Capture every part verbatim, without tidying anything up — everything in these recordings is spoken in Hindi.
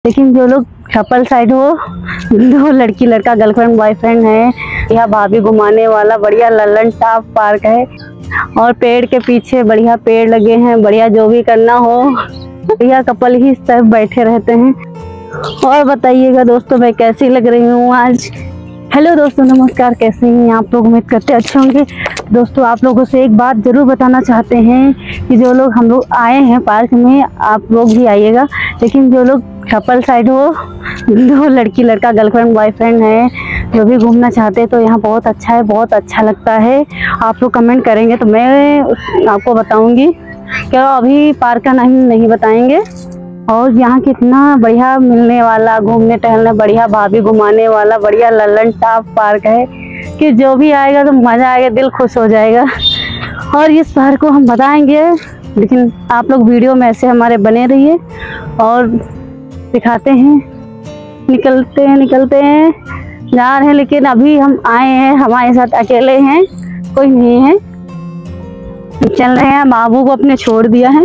लेकिन जो लोग कपल साइड हो, दो लड़की लड़का गर्लफ्रेंड बॉयफ्रेंड है, यह भाभी घुमाने वाला बढ़िया लल्लन टॉप पार्क है। और पेड़ के पीछे बढ़िया पेड़ लगे हैं, बढ़िया जो भी करना हो बढ़िया कपल ही सब बैठे रहते हैं। और बताइएगा दोस्तों मैं कैसी लग रही हूँ आज। हेलो दोस्तों, नमस्कार, कैसे हैं आप लोग? उम्मीद करते अच्छे होंगे। दोस्तों आप लोगों से एक बात जरूर बताना चाहते हैं कि जो लोग हम लोग आए हैं पार्क में, आप लोग भी आइएगा। लेकिन जो लोग कपल साइड हो, दो लड़की लड़का गर्लफ्रेंड बॉयफ्रेंड है, जो भी घूमना चाहते हैं तो यहाँ बहुत अच्छा है, बहुत अच्छा लगता है। आप लोग कमेंट करेंगे तो मैं आपको बताऊँगी। क्या अभी पार्क का नहीं नहीं बताएंगे। और यहाँ कितना बढ़िया मिलने वाला, घूमने टहलने बढ़िया, भाभी घुमाने वाला बढ़िया लल्लन टॉप पार्क है कि जो भी आएगा तो मज़ा आएगा, दिल खुश हो जाएगा। और इस पार्क को हम बताएंगे, लेकिन आप लोग वीडियो में ऐसे हमारे बने रहिए और दिखाते हैं। निकलते हैं निकलते हैं जा रहे हैं, लेकिन अभी हम आए हैं, हमारे साथ अकेले हैं, कोई नहीं है। चल रहे हैं, बाबू को अपने छोड़ दिया है।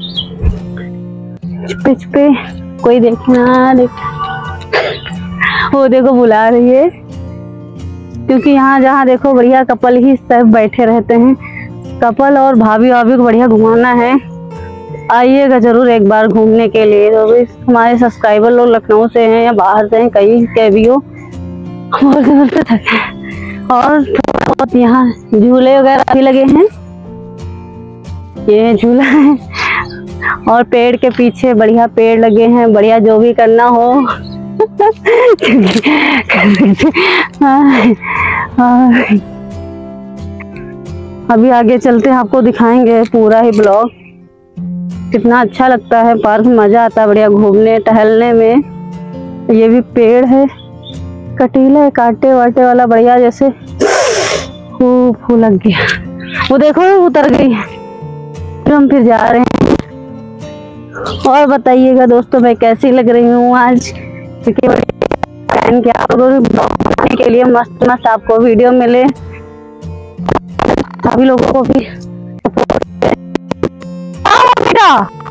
छुपे छुपे कोई देखना देख, वो देखो बुला रही है, क्योंकि यहाँ जहाँ देखो बढ़िया कपल ही सब बैठे रहते हैं। कपल और भाभी भाभी को बढ़िया घुमाना है। आइएगा जरूर एक बार घूमने के लिए। तो भी हमारे सब्सक्राइबर लोग लखनऊ से हैं या बाहर से हैं, कहीं के भी हो, बोलते थके। और बहुत यहाँ झूले वगैरह भी लगे हैं, ये झूला है। और पेड़ के पीछे बढ़िया पेड़ लगे हैं, बढ़िया जो भी करना हो अभी आगे चलते हैं, आपको दिखाएंगे पूरा ही ब्लॉग। कितना अच्छा लगता है पार्क में, मजा आता है बढ़िया घूमने टहलने में। ये भी पेड़ है, कटीला है, कांटे वाटे वाला बढ़िया, जैसे फूल लग गया, वो देखो उतर गई। फिर हम फिर जा रहे हैं। और बताइएगा दोस्तों मैं कैसी लग रही हूँ आज, क्योंकि प्लान किया आप लोगों बनाने के लिए मस्त मस्त आपको वीडियो मिले, सभी लोगों को भी सपोर्ट।